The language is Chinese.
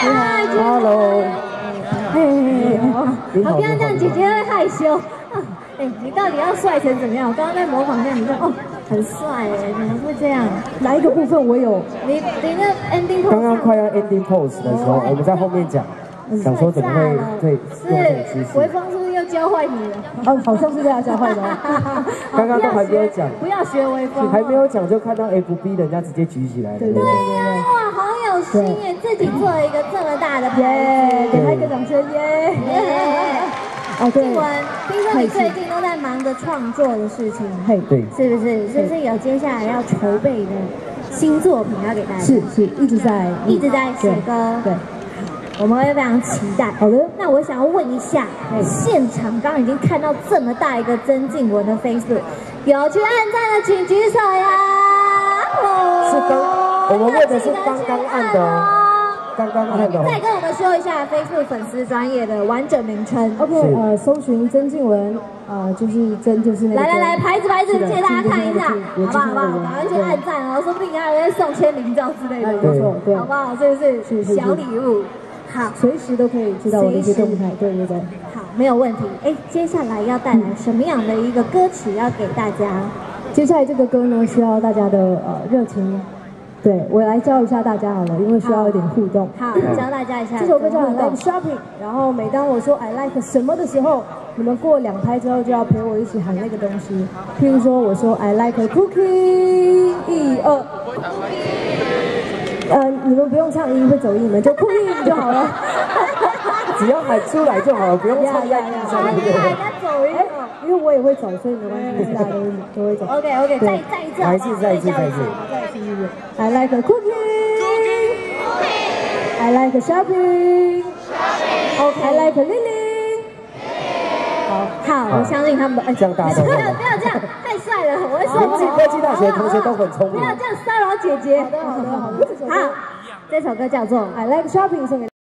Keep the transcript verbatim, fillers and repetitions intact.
Hello。 嘿，好，不要这样，姐姐会害羞。哎，你到底要帅成怎么样？我刚刚在模仿一下，你说哦，很帅哎，怎么会这样？ 哪一个部分我有？ 你你那 ending pose。 刚刚快要 ending pose 的时候，我们在后面讲，想说怎么会对是微风是不是又教坏你了？ 哦，好像是这样教坏的。 刚刚都还没有讲， 不要学微风， 还没有讲就看到 F B 人家直接举起来了。 对对呀，哇，好有心耶！自己做了一个这么大的牌子， 给他一个掌声耶！ 哦，对，静雯，听说你最近都在忙着创作的事情， 嘿， 对， 是不是？是不是有接下来要筹备的新作品要给大家？ 是是，一直在一直在写歌， 对。 我们会非常期待。 好的， 那我想要问一下，现场刚刚已经看到这么大一个曾静雯的 Facebook， 有去按赞的请举手呀！ 是刚，我们问的是刚刚按的哦，刚刚按的哦。 再跟我们说一下 Facebook 粉丝专业的完整名称。 OK， 呃，搜寻曾静雯，呃，就是曾就是那个。 来来来，牌子牌子，借大家看一下，好不好？好不好？赶快去按赞哦，说不定还会送签名照之类的， 没错，对， 好不好？是不是？小礼物。好， 随时都可以知道我的一些动态，对对对。 好，没有问题。哎，接下来要带来什么样的一个歌曲要给大家？ 接下来这个歌呢，需要大家的呃热情。对，我来教一下大家好了，因为需要一点互动。 好，教大家一下。 这首歌叫 I Like Shopping， 然后每当我说 I like 什么的时候，你们过两拍之后就要陪我一起喊那个东西。譬如说，我说 I like a cookie， 一二。呃，你们不用唱音，会走音，你们就哭音就好了。 只要喊出来就好了，不用唱在地上。 大家走音， 因为我也会走，所以没关系，大家都都会走。 OK OK， 再再一次， 再一次，再一次，再一次， 再一次。I like a cookie， I like a shopping，OK，I like a Lily。 好，好，我相信他们的。 这样大家都。 不要不要这样，太帅了，我会说。 临近科技大学的同学都很聪明。 不要这样骚扰姐姐。 好的好的好的。 好，这首歌叫做《 I Like Shopping》，送给。